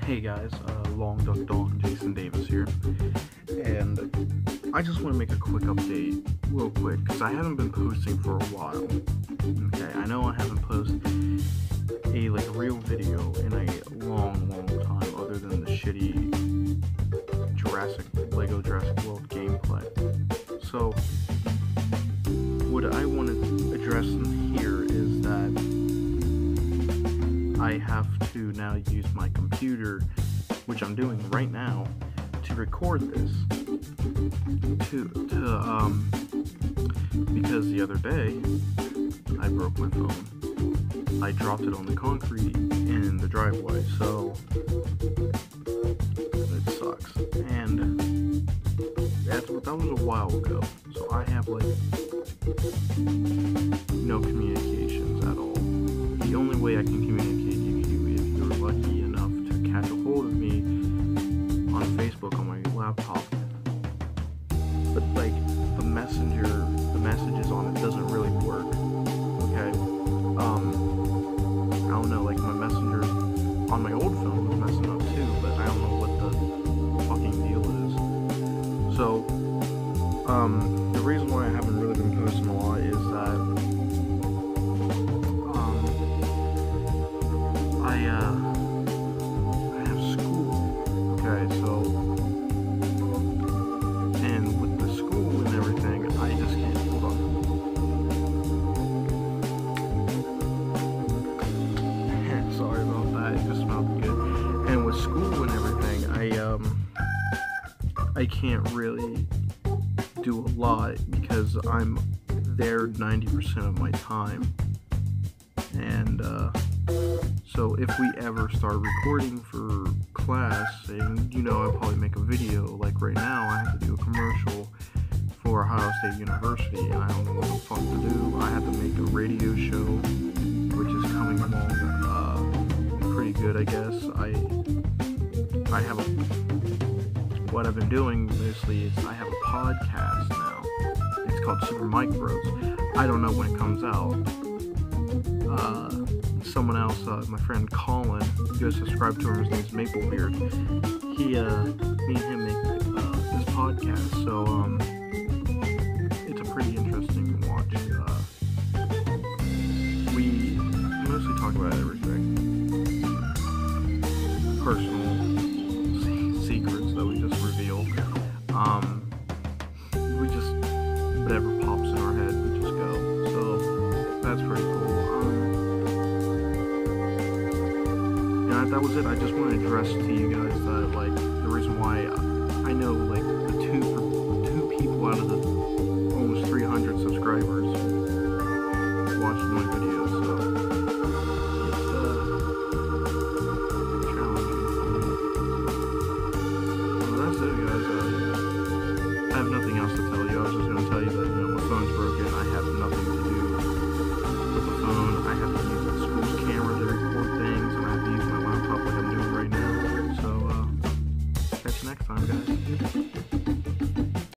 Hey guys, Long Duck Dong, Jason Davis here, and I just want to make a quick update, real quick, because I haven't been posting for a while. Okay, I know I haven't posted a real video in a long time, other than the shitty Lego Jurassic World gameplay. So, what I want to address in here is that I have to now use my computer, which I'm doing right now, to record this. Because the other day I broke my phone. I dropped it on the concrete in the driveway, so it sucks. And that was a while ago, so I have no communications at all. The only way I can communicate with you if you're lucky enough to catch a hold of me on Facebook on my laptop. But the messages on it doesn't really work. Okay? I don't know, my messenger on my old phone was messing up too, but I don't know what the fucking deal is. So, the reason why I haven't really been posting a lot is that I have school, okay, so, and with the school and everything, I just can't, hold on. Sorry about that, it just smelled good. And with school and everything, I can't really do a lot because I'm there 90% of my time. And, so if we ever start recording for class, and I'll probably make a video, like right now I have to do a commercial for Ohio State University, and I don't know what the fuck to do. I have to make a radio show, which is coming along, pretty good, I guess. I have what I've been doing mostly is I have a podcast now. It's called Super Mike Bros. I don't know when it comes out. Someone else, my friend Colin, go subscribe to him, his name's Maplebeard. Me and him make this podcast, so it's a pretty interesting watch. We mostly talk about everything. Personal secrets that we just reveal. We just, whatever pops in our head, we just go. So, that's pretty cool. That was it. I just want to address to you guys that, the reason why I know, the two people out of the